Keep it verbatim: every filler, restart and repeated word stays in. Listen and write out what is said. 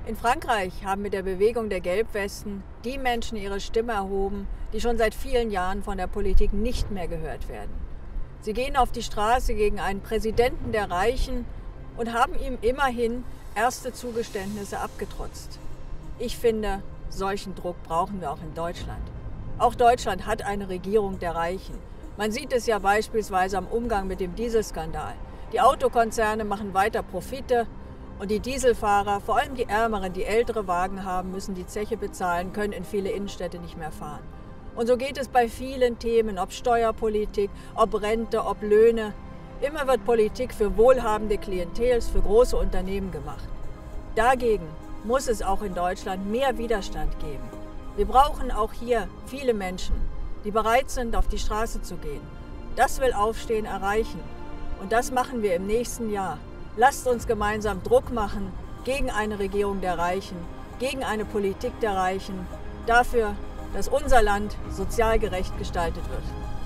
In Frankreich haben mit der Bewegung der Gelbwesten die Menschen ihre Stimme erhoben, die schon seit vielen Jahren von der Politik nicht mehr gehört werden. Sie gehen auf die Straße gegen einen Präsidenten der Reichen und haben ihm immerhin erste Zugeständnisse abgetrotzt. Ich finde, solchen Druck brauchen wir auch in Deutschland. Auch Deutschland hat eine Regierung der Reichen. Man sieht es ja beispielsweise am Umgang mit dem Dieselskandal. Die Autokonzerne machen weiter Profite und die Dieselfahrer, vor allem die Ärmeren, die ältere Wagen haben, müssen die Zeche bezahlen, können in viele Innenstädte nicht mehr fahren. Und so geht es bei vielen Themen, ob Steuerpolitik, ob Rente, ob Löhne. Immer wird Politik für wohlhabende Klientels, für große Unternehmen gemacht. Dagegen muss es auch in Deutschland mehr Widerstand geben. Wir brauchen auch hier viele Menschen, die bereit sind, auf die Straße zu gehen. Das will Aufstehen erreichen. Und das machen wir im nächsten Jahr. Lasst uns gemeinsam Druck machen gegen eine Regierung der Reichen, gegen eine Politik der Reichen, dafür, dass unser Land sozial gerecht gestaltet wird.